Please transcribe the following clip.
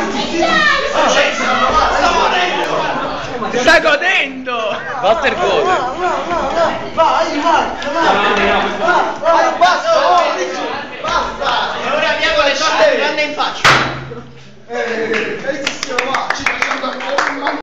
Sta godendo! Buster gode! Vai, basta! E ora abbiamo le torte grande in faccia!